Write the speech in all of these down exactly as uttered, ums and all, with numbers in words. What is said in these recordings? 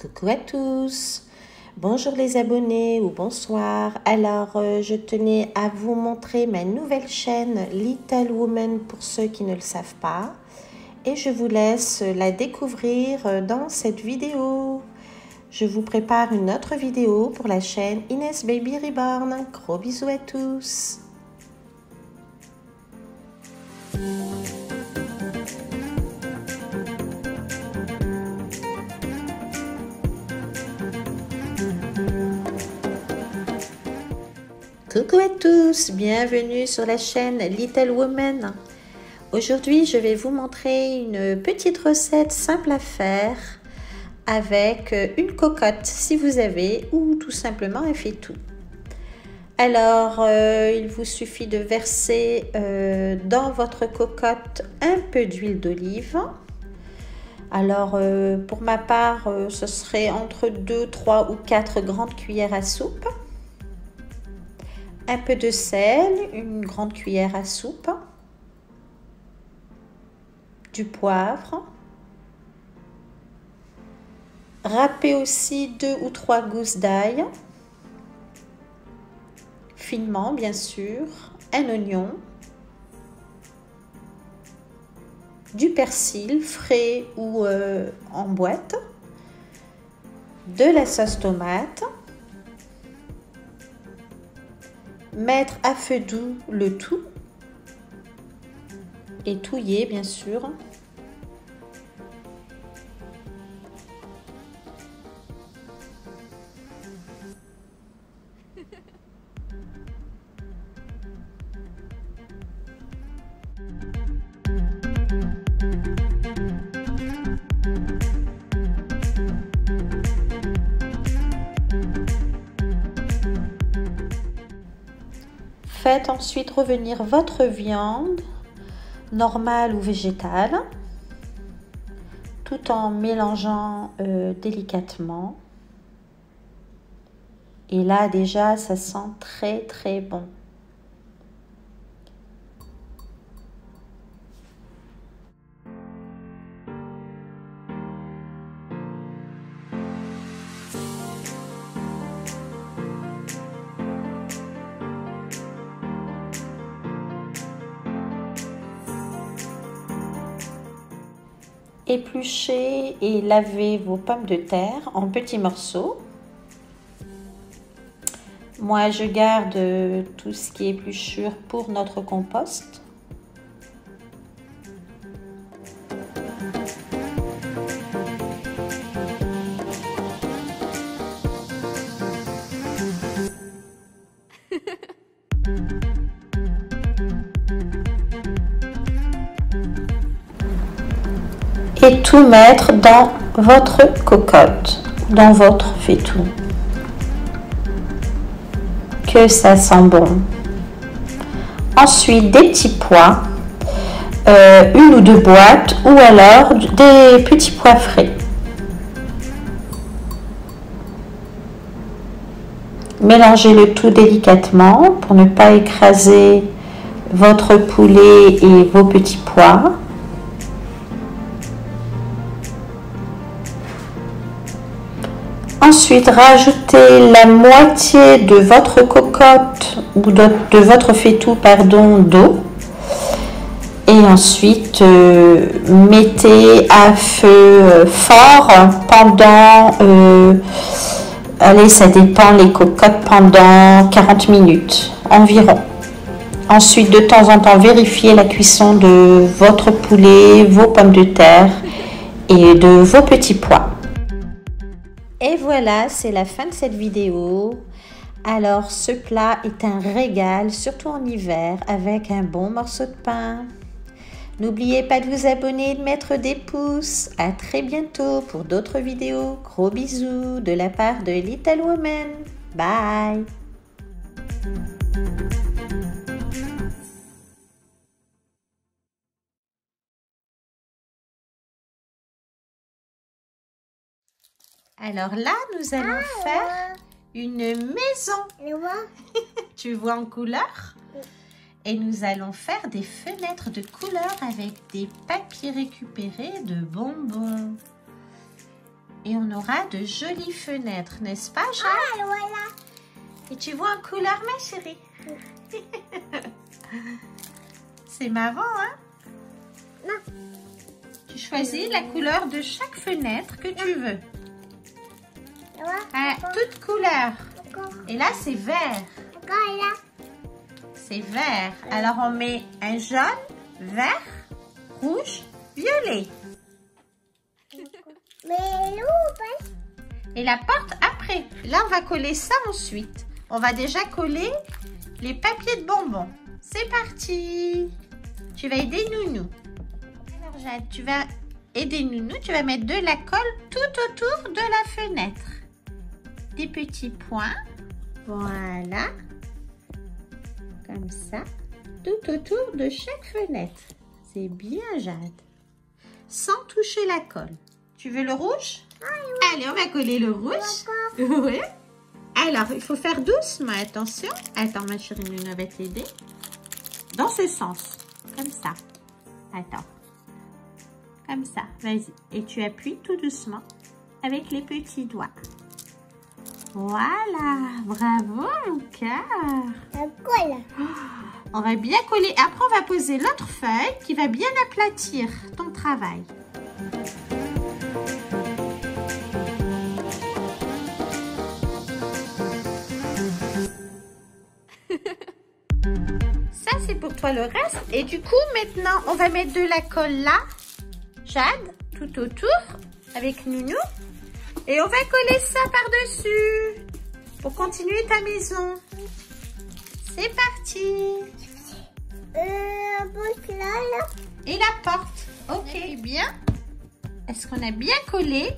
Coucou à tous, bonjour les abonnés ou bonsoir. Alors euh, je tenais à vous montrer ma nouvelle chaîne Little Woman pour ceux qui ne le savent pas et je vous laisse la découvrir dans cette vidéo. Je vous prépare une autre vidéo pour la chaîne Inès Baby Reborn. Gros bisous à tous. Coucou à tous, bienvenue sur la chaîne Little Woman. Aujourd'hui, je vais vous montrer une petite recette simple à faire avec une cocotte si vous avez ou tout simplement un faitout. Alors, euh, il vous suffit de verser euh, dans votre cocotte un peu d'huile d'olive. Alors, euh, pour ma part, euh, ce serait entre deux, trois ou quatre grandes cuillères à soupe. Un peu de sel, une grande cuillère à soupe, du poivre, râpez aussi deux ou trois gousses d'ail, finement bien sûr, un oignon, du persil frais ou euh, en boîte, de la sauce tomate, mettre à feu doux le tout et touiller bien sûr. Faites ensuite revenir votre viande, normale ou végétale, tout en mélangeant euh, délicatement. Et là déjà, ça sent très très bon. Épluchez et lavez vos pommes de terre en petits morceaux. Moi, je garde tout ce qui est épluchure pour notre compost. Et tout mettre dans votre cocotte, dans votre faitout. Que ça sent bon. Ensuite, des petits pois, euh, une ou deux boîtes, ou alors des petits pois frais. Mélangez le tout délicatement pour ne pas écraser votre poulet et vos petits pois. Ensuite, rajoutez la moitié de votre cocotte ou de, de votre faitout pardon, d'eau. Et ensuite, euh, mettez à feu fort pendant, euh, allez, ça dépend les cocottes, pendant quarante minutes environ. Ensuite, de temps en temps, vérifiez la cuisson de votre poulet, vos pommes de terre et de vos petits pois. Et voilà, c'est la fin de cette vidéo. Alors, ce plat est un régal, surtout en hiver, avec un bon morceau de pain. N'oubliez pas de vous abonner et de mettre des pouces. À très bientôt pour d'autres vidéos. Gros bisous de la part de Little Woman. Bye! Alors là, nous allons ah, faire une maison. Tu vois en couleur? Et nous allons faire des fenêtres de couleur avec des papiers récupérés de bonbons. Et on aura de jolies fenêtres, n'est-ce pas, Jade? Ah, voilà. Et tu vois en couleur, ma chérie? C'est marrant, hein? Non. Tu choisis la couleur de chaque fenêtre que tu veux. Ah, toute couleur. Et là, c'est vert. C'est vert. Alors, on met un jaune, vert, rouge, violet. Et la porte après. Là, on va coller ça ensuite. On va déjà coller les papiers de bonbons. C'est parti. Tu vas aider Nounou. Alors, Jade, tu vas aider Nounou. Tu vas mettre de la colle tout autour de la fenêtre. Des petits points. Voilà. Comme ça. Tout autour de chaque fenêtre. C'est bien, Jade. Sans toucher la colle. Tu veux le rouge? Allez, on va coller le rouge. Oui. Alors, il faut faire doucement. Attention. Attends, ma chérie Nounou va t'aider. Dans ce sens. Comme ça. Attends. Comme ça. Vas-y. Et tu appuies tout doucement avec les petits doigts. Voilà. Bravo, mon cœur. On va bien coller. Après, on va poser l'autre feuille qui va bien aplatir ton travail. Ça, c'est pour toi le reste. Et du coup, maintenant, on va mettre de la colle là. Jade, tout autour, avec Nounou. Et on va coller ça par-dessus pour continuer ta maison. C'est parti. Et la porte. Ok, bien. Est-ce qu'on a bien collé?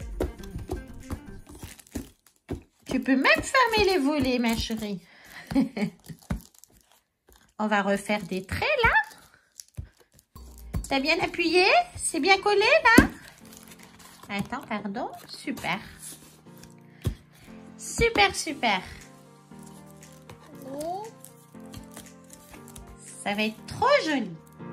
Tu peux même fermer les volets, ma chérie. On va refaire des traits là. T'as bien appuyé? C'est bien collé là? Attends, pardon. Super. Super, super. Ça va être trop joli.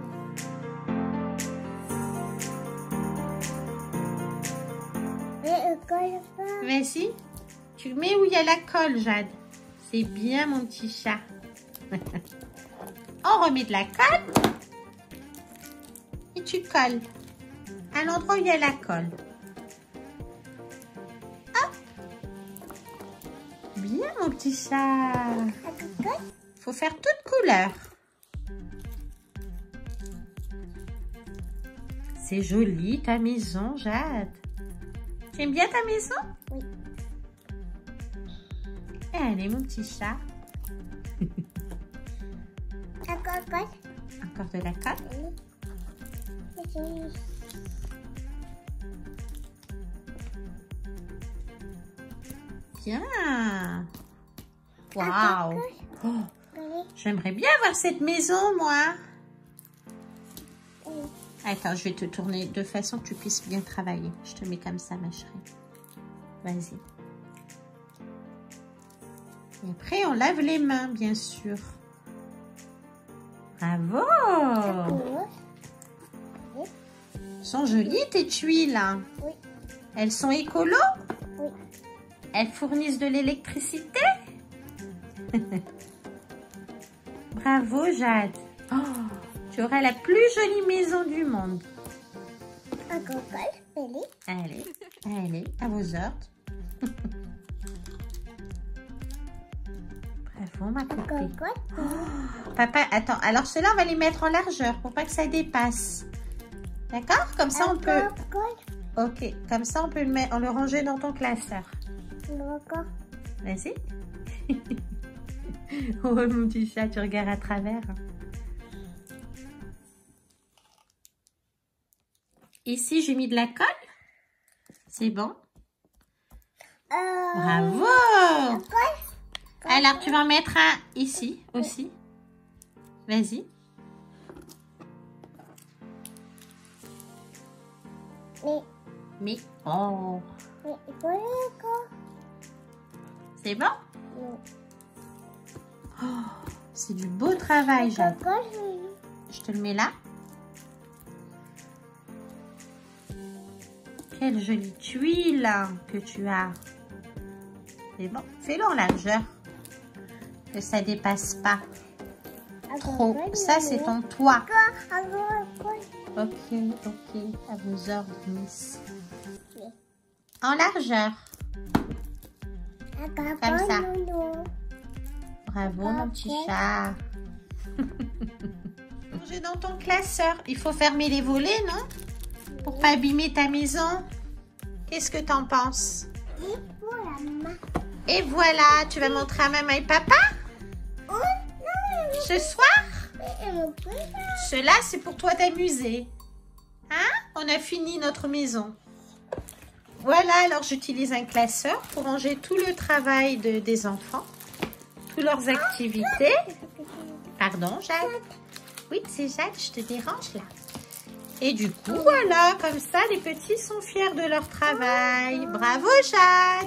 Vas-y. Tu mets où il y a la colle, Jade. C'est bien, mon petit chat. On remet de la colle. Et tu colles. À l'endroit où il y a la colle. Hop. Bien, mon petit chat. Faut faire toute couleur. C'est joli, ta maison, Jade. Tu aimes bien ta maison? Oui. Allez, mon petit chat. Encore colle. Encore de la colle. Oui. Bien. Waouh. Oh, j'aimerais bien avoir cette maison, moi. Oui. Attends, je vais te tourner de façon que tu puisses bien travailler. Je te mets comme ça, ma chérie. Vas-y. Et après, on lave les mains, bien sûr. Bravo! Oui. Sont jolies tes tuiles. Oui. Elles sont écolo? Oui. Elles fournissent de l'électricité? Bravo, Jade. Oh, tu auras la plus jolie maison du monde. Encore colle. Allez, allez, à vos ordres. Bravo, ma copine. Oh, papa, attends. Alors, ceux-là, on va les mettre en largeur pour pas que ça dépasse. D'accord? Comme ça, on peut... Ok, comme ça, on peut le, mettre, on le ranger dans ton classeur. D'accord. Vas-y. Oh, mon petit chat, tu regardes à travers. Ici, j'ai mis de la colle. C'est bon. Euh, Bravo. colle. Alors, tu vas en mettre un ici aussi. Vas-y. Mais, Mais, oh. mais, colle, colle. C'est bon? Non. Oh, c'est du beau travail, Jade. Colle. Je te le mets là. Quelle jolie tuile que tu as. C'est bon, fais-le en largeur. Que ça dépasse pas trop. Ça, c'est ton toit. Ok, ok. À vos ordres, Miss. En largeur. Comme ça. Bravo, mon petit chat. Ranger dans ton classeur. Il faut fermer les volets, non? Pour pas abîmer ta maison. Qu'est-ce que t'en penses? Et voilà, tu vas montrer à maman et papa? Ce soir? Cela, c'est pour toi t'amuser. Hein? On a fini notre maison. Voilà, alors j'utilise un classeur pour ranger tout le travail de, des enfants. Toutes leurs activités. Pardon, Jade? Oui, c'est Jade, je te dérange là. Et du coup, voilà, comme ça, les petits sont fiers de leur travail. Bravo, Jade!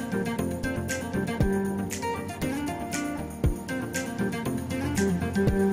Thank you.